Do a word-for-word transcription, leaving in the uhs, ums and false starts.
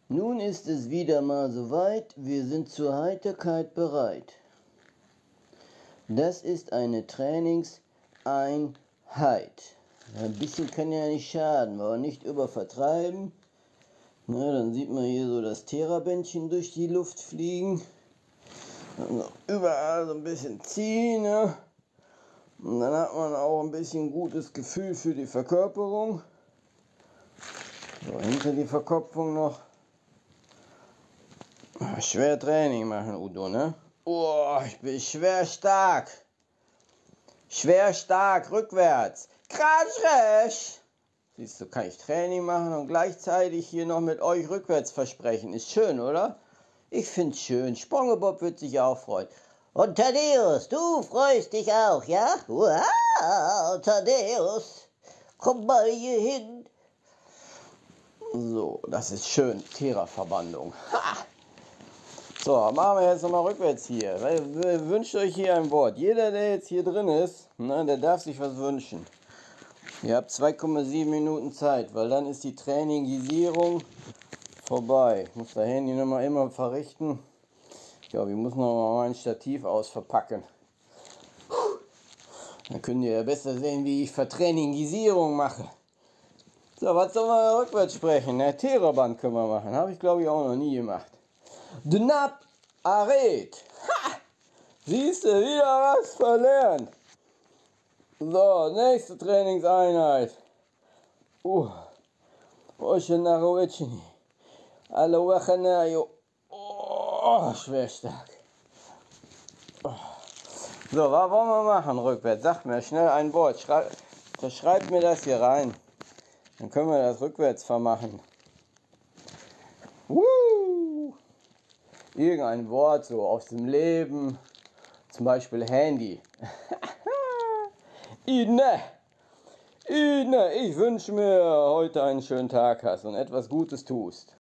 Nun ist es wieder mal soweit, wir sind zur Heiterkeit bereit. Das ist eine Trainingseinheit. Ein bisschen kann ja nicht schaden, aber nicht übervertreiben. Na, dann sieht man hier so das Therabändchen durch die Luft fliegen. Und überall so ein bisschen ziehen. Ne? Und dann hat man auch ein bisschen gutes Gefühl für die Verkörperung. So, hinter die Verkopfung noch. Schwer Training machen, Udo, ne? Oh, ich bin schwer stark. Schwer stark, rückwärts. Kratsch! Siehst du, kann ich Training machen und gleichzeitig hier noch mit euch rückwärts versprechen. Ist schön, oder? Ich find's schön. Spongebob wird sich auch freuen. Und Thaddeus, du freust dich auch, ja? Wow, Thaddeus, komm mal hier hin. So, das ist schön. Thera-Verbandung. Ha! So, machen wir jetzt nochmal rückwärts hier. Wünscht euch hier ein Wort. Jeder, der jetzt hier drin ist, ne, der darf sich was wünschen. Ihr habt zwei Komma sieben Minuten Zeit, weil dann ist die Trainingisierung vorbei. Ich muss das Handy nochmal immer verrichten. Ja, ich muss noch mal mein Stativ ausverpacken. Dann könnt ihr ja besser sehen, wie ich Vertrainingisierung mache. So, was soll man rückwärts sprechen? Ne, Theraband können wir machen. Habe ich glaube ich auch noch nie gemacht. Dnap Aret. Ha! Siehst du, wieder was verlernt. So, nächste Trainingseinheit. Uh. Oceanaroechini. Alawachanayo. Oh, schwer stark. Oh. So, was wollen wir machen rückwärts? Sag mir schnell ein Wort. Schrei Schreibt mir das hier rein. Dann können wir das rückwärts vermachen. Woo! Irgendein Wort so aus dem Leben. Zum Beispiel Handy. Ine! Ine! Ich wünsche mir heute einen schönen Tag hast und etwas Gutes tust.